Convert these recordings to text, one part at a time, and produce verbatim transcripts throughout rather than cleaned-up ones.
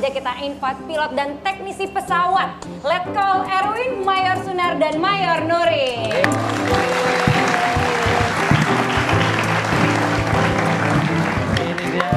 saja kita invite pilot dan teknisi pesawat. Letkol Erwin, Mayor Sunar, dan Mayor Nuri. Ini dia.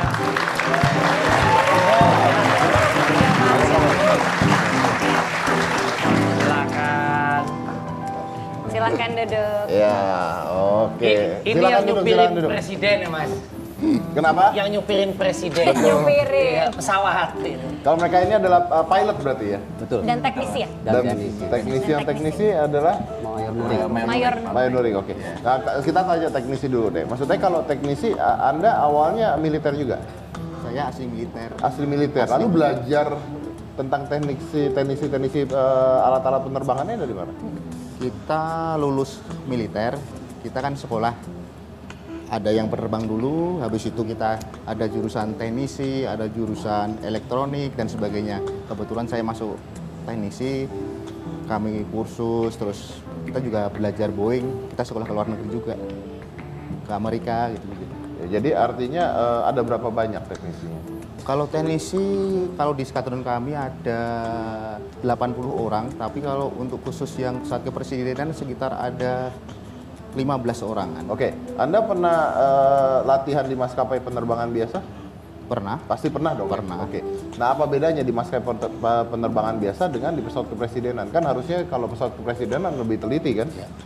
Silakan. Silakan duduk. Ya, oke. Ini Silakan yang duduk, nyupirin silakan duduk. presiden ya Mas. Kenapa? Yang nyupirin presiden. Nyupirin. Iya, pesawat. Kalau mereka ini adalah uh, pilot berarti ya? Betul. Dan teknisi ya? Dan teknisi. teknisi yang teknisi adalah Mayor Nuri. Mayor Mayor Nuri, oke. Nah, kita tanya teknisi dulu deh. Maksudnya kalau teknisi, uh, Anda awalnya militer juga? Saya asli militer. Asli militer. Asli Lalu militer. belajar tentang teknisi, teknisi, teknisi uh, alat-alat penerbangannya dari mana? Kita lulus militer, kita kan sekolah. Ada yang penerbang dulu, habis itu kita ada jurusan teknisi, ada jurusan elektronik dan sebagainya. Kebetulan saya masuk teknisi, kami kursus, terus kita juga belajar Boeing, kita sekolah ke luar negeri juga, ke Amerika gitu-gitu. Ya, jadi artinya uh, ada berapa banyak teknisinya? Kalau teknisi, kalau di skadron kami ada delapan puluh orang, tapi kalau untuk khusus yang pesawat kepresidenan sekitar ada lima belas orangan. Oke, Anda pernah uh, latihan di maskapai penerbangan biasa? Pernah? Pasti pernah dong? Pernah. Oke. Nah, apa bedanya di maskapai pener- penerbangan biasa dengan di pesawat kepresidenan? Kan harusnya kalau pesawat kepresidenan lebih teliti kan? Ya,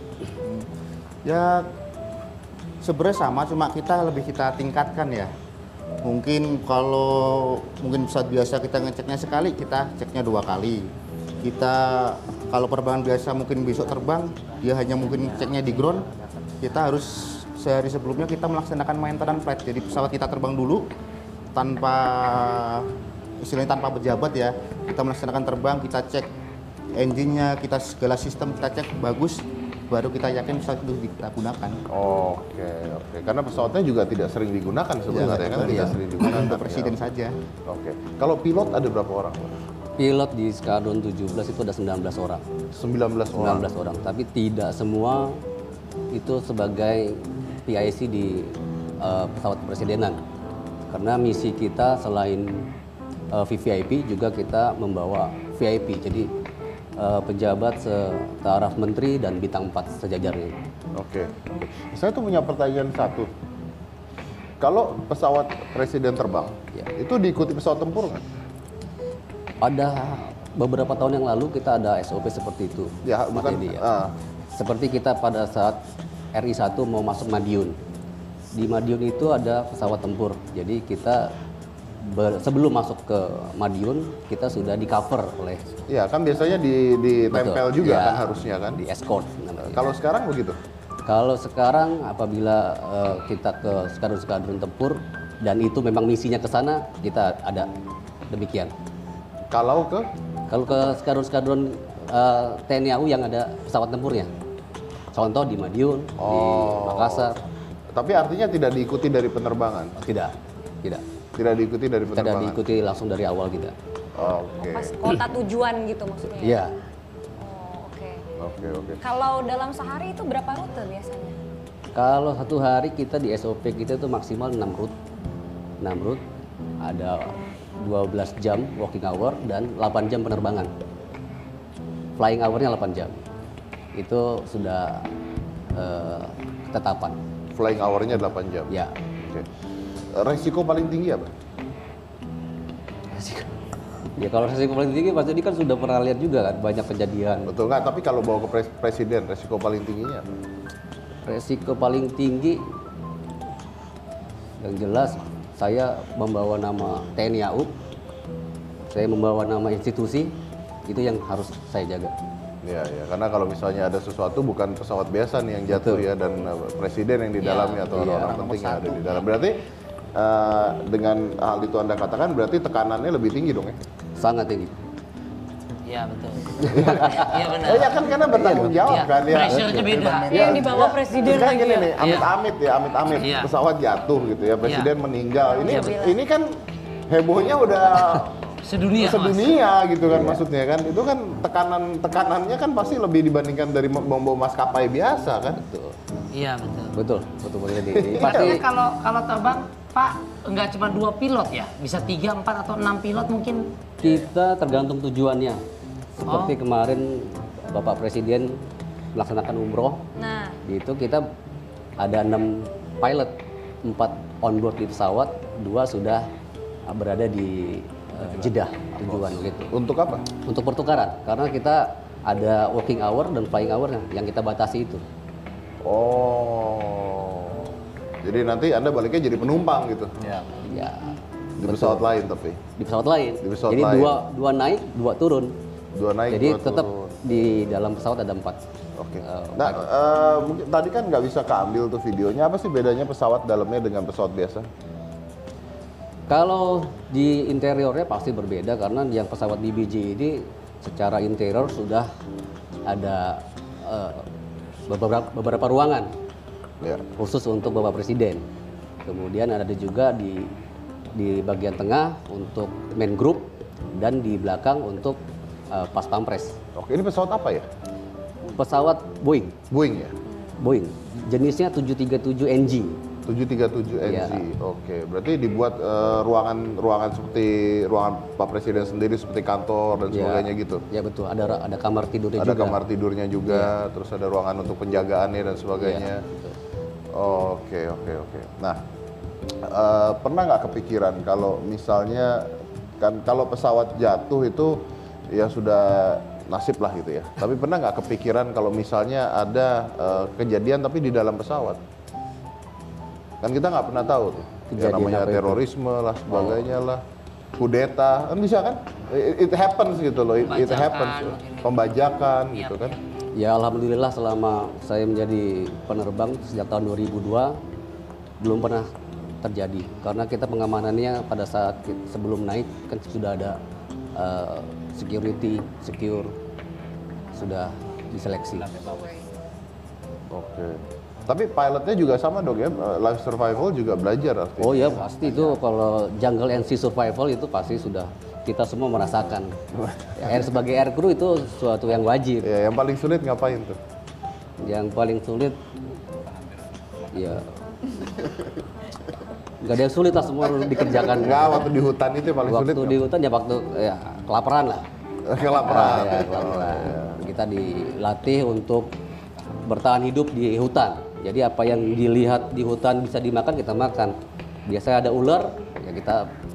ya sebenarnya sama, cuma kita lebih kita tingkatkan ya. Mungkin kalau mungkin pesawat biasa kita ngeceknya sekali, kita ceknya dua kali. Kita kalau penerbangan biasa mungkin besok terbang, dia hanya mungkin ceknya di ground. Kita harus sehari sebelumnya kita melaksanakan maintenance flight. Jadi pesawat kita terbang dulu tanpa istilahnya tanpa pejabat ya. Kita melaksanakan terbang, kita cek engine-nya, kita segala sistem kita cek bagus, baru kita yakin pesawat itu kita gunakan. Oke, oke. Karena pesawatnya juga tidak sering digunakan sebenarnya kan? Tidak Iya. sering digunakan. Untuk presiden ya. saja. Oke. Kalau pilot ada berapa orang? Pilot di Skadron tujuh belas itu ada sembilan belas orang. sembilan belas orang. sembilan belas orang, tapi tidak semua itu sebagai P I C di uh, pesawat kepresidenan. Karena misi kita selain uh, V V I P juga kita membawa V I P. Jadi uh, pejabat setaraf menteri dan bintang empat sejajarnya. Oke. Oke. Saya tuh punya pertanyaan satu. Kalau pesawat presiden terbang, Ya. itu diikuti pesawat tempur nggak? Ada beberapa tahun yang lalu kita ada S O P seperti itu. Ya, Mas bukan. Edi, ya. ah. Seperti kita pada saat R I satu mau masuk Madiun. Di Madiun itu ada pesawat tempur. Jadi kita ber- sebelum masuk ke Madiun, kita sudah di cover oleh Iya, kan biasanya di ditempel Betul. juga Ya, kan harusnya kan? di escort namanya. Kalau sekarang begitu? Kalau sekarang apabila eh, kita ke skadron-skadron tempur dan itu memang misinya ke sana, kita ada demikian. Kalau ke Kalau ke skadron-skadron eh, T N I A U yang ada pesawat tempurnya, contoh di Madiun, di Oh. Makassar, tapi artinya tidak diikuti dari penerbangan. tidak, tidak, Tidak diikuti dari tidak penerbangan. diikuti langsung dari awal kita. Oke. Pas kota tujuan gitu maksudnya. ya? Iya, Oh, oke. Oke, oke. Kalau dalam sehari itu berapa rute biasanya? kalau satu hari kita di S O P kita itu maksimal enam route, enam route, ada dua belas jam working hour dan delapan jam penerbangan. Flying hour-nya delapan jam. Itu sudah eh, ketetapan. Flying hour-nya delapan jam. Ya. Oke. Resiko paling tinggi apa? Ya kalau resiko paling tinggi Mas Edi kan sudah pernah lihat juga kan banyak kejadian. Betul nggak? Tapi kalau bawa ke pres- presiden, resiko paling tingginya apa? Resiko paling tinggi yang jelas saya membawa nama T N I A U, saya membawa nama institusi, itu yang harus saya jaga. Ya, ya. Karena kalau misalnya ada sesuatu bukan pesawat biasa nih yang jatuh Betul. ya dan uh, presiden yang di Ya, dalamnya atau iya. orang-orang penting yang ada di dalam. Berarti uh, dengan hal itu Anda katakan berarti tekanannya lebih tinggi dong ya? Sangat tinggi. Iya betul. Iya benar. Eh, ya kan karena bertanggung jawab Iya, kan ya. pressure-nya beda. Iya, yang dibawa presiden Sekarang lagi gini ya. nih, amit-amit ya, amit-amit Iya. pesawat jatuh gitu ya, presiden meninggal. Ini Iya, betul. ini kan hebohnya udah Sedunia, Mas. sedunia gitu kan maksudnya kan. Itu kan tekanan tekanannya kan pasti lebih dibandingkan dari bom-bom maskapai biasa kan. Betul. Iya betul. Betul, betul Mas Edi. Pasti Pasti kalau kalau terbang Pak, nggak cuma dua pilot ya? Bisa tiga, empat, atau enam pilot mungkin? Kita tergantung tujuannya. Seperti Oh. kemarin Bapak Presiden melaksanakan umroh, Nah, itu kita ada enam pilot, empat on board di pesawat, dua sudah uh, berada di uh, Jeddah tujuan gitu. Untuk apa? Untuk pertukaran, karena kita ada working hour dan flying hour yang kita batasi itu. Oh. Jadi nanti Anda baliknya jadi penumpang gitu. Ya. Ya, Di pesawat lain tapi. di pesawat lain. Di pesawat Jadi lain. dua dua naik, dua turun. Dua naik, Jadi dua tetap turun. di dalam pesawat ada empat. Oke. Eh, Nah, eh, mungkin tadi kan nggak bisa keambil tuh videonya. Apa sih bedanya pesawat dalamnya dengan pesawat biasa? Kalau di interiornya pasti berbeda karena yang pesawat D B J ini secara interior sudah ada eh, beberapa beberapa ruangan Ya. khusus untuk Bapak Presiden. Kemudian ada juga di di bagian tengah untuk main group dan di belakang untuk eh, pas pampres. Oke, ini pesawat apa ya? Pesawat Boeing, Boeing ya? Boeing. Jenisnya tujuh tiga tujuh N G. tujuh tiga tujuh N G. Iya. Oke, berarti dibuat eh, ruangan-ruangan seperti ruangan Pak Presiden sendiri seperti kantor dan Ya, sebagainya gitu. Ya betul, ada ada kamar tidurnya Ada juga. kamar tidurnya juga, terus ada ruangan untuk penjagaannya dan sebagainya. Iya, betul. Oke, oke, oke. Nah, eh, pernah nggak kepikiran kalau misalnya kan kalau pesawat jatuh itu ya sudah nasib lah gitu ya. Tapi pernah nggak kepikiran kalau misalnya ada eh, kejadian tapi di dalam pesawat? Kan kita nggak pernah tahu tuh. Ya Kejadian namanya apa itu? terorisme lah, sebagainya lah. Kudeta, kan bisa kan? It, it happens gitu loh, it, it Pembajakan, happens. mungkin. Pembajakan Iya, gitu kan. Ya alhamdulillah selama saya menjadi penerbang sejak tahun dua ribu dua belum pernah terjadi karena kita pengamanannya pada saat ki- sebelum naik kan sudah ada eh, security, secure sudah diseleksi. Oke. Tapi pilotnya juga sama dong ya, eh, life survival juga belajar artinya. Oh ya pasti itu kalau jungle and sea survival itu pasti sudah kita semua merasakan. Ya, air sebagai air crew itu suatu yang wajib. Ya, yang paling sulit ngapain tuh? Yang paling sulit ya nggak ada yang sulit lah, semua dikerjakan. Enggak, waktu di hutan itu yang paling sulit. Waktu di hutan ya waktu ya kelaparan lah. nggak? Kelaparan. Ya, kelaparan. Kita dilatih untuk bertahan hidup di hutan. Jadi apa yang dilihat di hutan bisa dimakan, kita makan. Biasanya ada ular, ya kita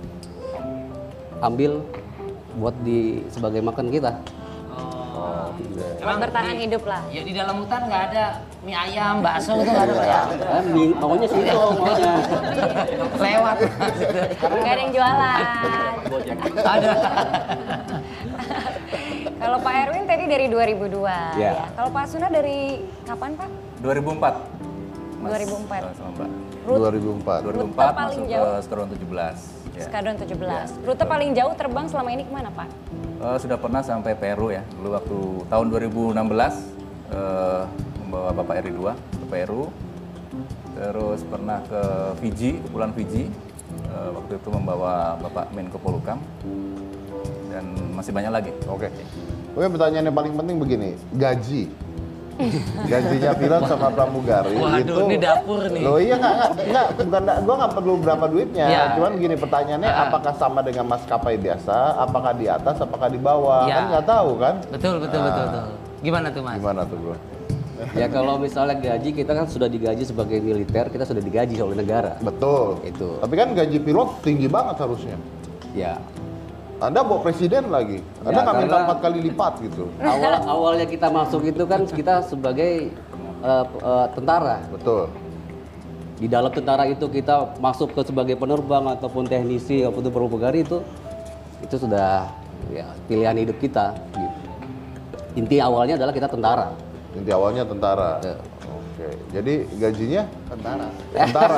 ambil buat di sebagai makan kita. Oh. buat bertahan hidup lah. Ya di dalam hutan nggak ada mie ayam, bakso itu nggak ada Pak ya? Eh, ming- maunya sih itu, maunya. Lewat. Nggak ada yang jualan. Ada. Kalau Pak Erwin tadi dari dua ribu dua. Ya. Ya. Kalau Pak Sunar dari kapan Pak? dua ribu empat. Mas, dua ribu empat. Sama Mbak. dua ribu empat. dua ribu Rute empat paling masuk jauh? ke Skadron tujuh belas. Ya. Skadron tujuh belas. Ya, Rute paling jauh terbang selama ini kemana Pak? Eh, sudah pernah sampai Peru ya. Dulu waktu tahun dua ribu enam belas eh, membawa Bapak R I dua ke Peru. Terus pernah ke Fiji, Kepulauan Fiji. Eh, waktu itu membawa Bapak Menko Polhukam. Dan masih banyak lagi. Oke. Oke, pertanyaan yang paling penting begini, gaji. Gajinya pilot sama pramugari Waduh, itu. ini dapur nih. Loh iya nggak nggak nggak bukan gua nggak perlu berapa duitnya. Iya. Cuman gini pertanyaannya, Ah. apakah sama dengan maskapai biasa? Apakah di atas? Apakah di bawah? Iya. Kan nggak tahu kan? Betul, betul, betul, betul. Gimana tuh Mas? Gimana tuh bro? Ya kalau misalnya gaji, kita kan sudah digaji sebagai militer, kita sudah digaji oleh negara. Betul. Itu. Tapi kan gaji pilot tinggi banget harusnya. Ya. Anda bawa presiden lagi. Anda Ya, nggak minta karena- empat kali lipat gitu. Awal awalnya kita masuk itu kan kita sebagai eh, eh, tentara. Betul. Di dalam tentara itu kita masuk ke sebagai penerbang ataupun teknisi ataupun pramugari itu itu sudah ya pilihan hidup kita. Gitu. Inti awalnya adalah kita tentara. Inti awalnya tentara. Ya. Oke. Jadi gajinya Tentara. tentara.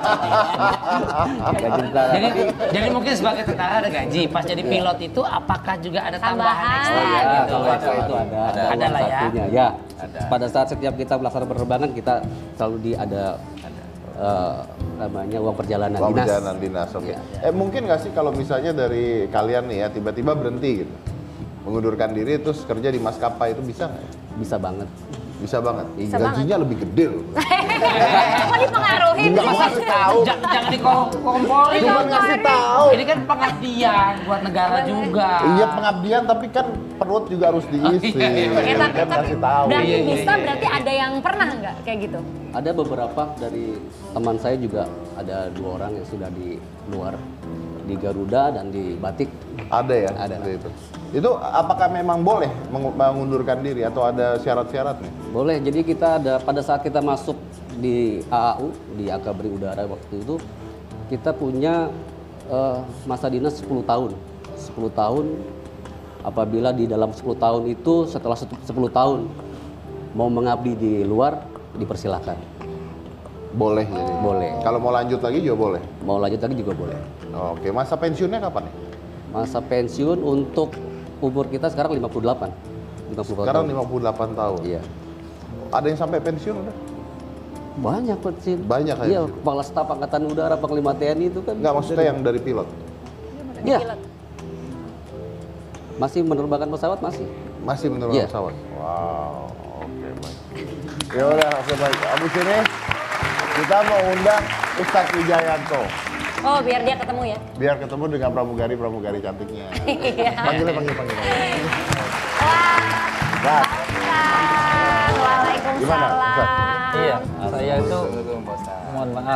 Gaji tentara. Jadi, jadi mungkin sebagai tentara ada gaji. Pas jadi pilot itu apakah juga ada tambahan Tambahan. ekstra Oh, iya, gitu? Kalau ekstra itu ada, ada, Ada uang lah ya. sakunya. Ya. Ada. Pada saat setiap kita melaksanakan penerbangan kita selalu di ada eh, namanya uang perjalanan Uang dinas. perjalanan dinas. Oke. Iya. Eh mungkin nggak sih kalau misalnya dari kalian nih ya tiba-tiba berhenti gitu, mengundurkan diri terus kerja di maskapai itu bisa nggak? ya? Bisa banget. Bisa banget. Bisa Gajinya lebih gede loh. Kok dipengaruhi? Enggak mau ngasih tahu. Jangan, jangan dikompolin. Cuma ngasih tahu. Ini kan pengabdian buat negara juga. Iya pengabdian tapi kan perut juga harus diisi. Oh, iya, iya. Oke, tapi, Kan tapi ngasih tahu. berarti Iya, iya, bisa, iya. berarti ada yang pernah nggak kayak gitu? Ada beberapa dari teman saya juga, ada dua orang yang sudah di luar, di Garuda dan di Batik. Ada ya? Ada. seperti Itu. Itu apakah memang boleh mengu- mengundurkan diri atau ada syarat-syaratnya? Boleh, jadi kita ada pada saat kita masuk di A A U, di Akabri Udara waktu itu, kita punya eh, masa dinas sepuluh tahun. sepuluh tahun, apabila di dalam sepuluh tahun itu, setelah sepuluh tahun mau mengabdi di luar, dipersilahkan. Boleh jadi. Boleh. Kalau mau lanjut lagi juga boleh. Mau lanjut lagi juga boleh. Oke, masa pensiunnya kapan nih? Masa pensiun untuk umur kita sekarang lima puluh delapan. lima puluh delapan Sekarang tahun. lima puluh delapan tahun. Iya. Ada yang sampai pensiun udah? Banyak pensiun. Banyak ya? Iya, Kepala Staf Angkatan Udara, Panglima T N I itu kan. Enggak, maksudnya yang dari pilot. Iya. Pilot. Masih menerbangkan pesawat masih. Masih menurut Iya. pesawat. Wow, oke baik. Ya udah, oke baik. Abis ini kita mau undang Ustadz Wijayanto. Oh, biar dia ketemu ya? Biar ketemu dengan pramugari-pramugari cantiknya. Iya. Panggilnya, panggil, panggil. panggil. Wah, Ustadz, Ustaz. Waalaikumsalam. Gimana, Ustaz? Iya, saya itu Assalamualaikum, Pak Ustaz. mohon maaf.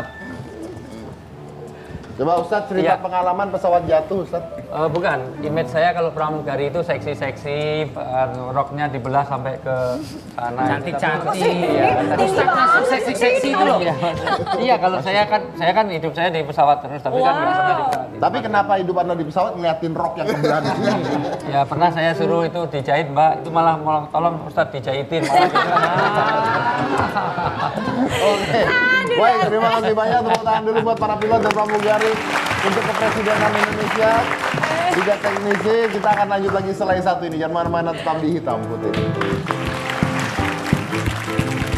coba Ustadz cerita Iya. pengalaman pesawat jatuh, Ustadz. Eh, bukan, image saya kalau pramugari itu seksi-seksi, eh, roknya dibelah sampai ke sana. Cantik-cantik. Iya, Ustaz masuk seksi-seksi itu loh. Iya, iya, kalau saya kan, saya kan hidup saya di pesawat terus, tapi kan nggak pernah di pesawat. Tapi kenapa hidup Anda di pesawat ngeliatin rok yang kebelah di sini? Ya pernah saya suruh itu dijahit mbak, itu malah mau tolong Ustadz dijahitin. Malah gitu. Oke. Baik, terima kasih banyak. Tepuk tangan dulu buat para pilot dan pramugari untuk kepresidenan Indonesia. Tiga teknisi, kita akan lanjut lagi setelah yang satu ini. Jangan mana-mana, tetap di Hitam Putih.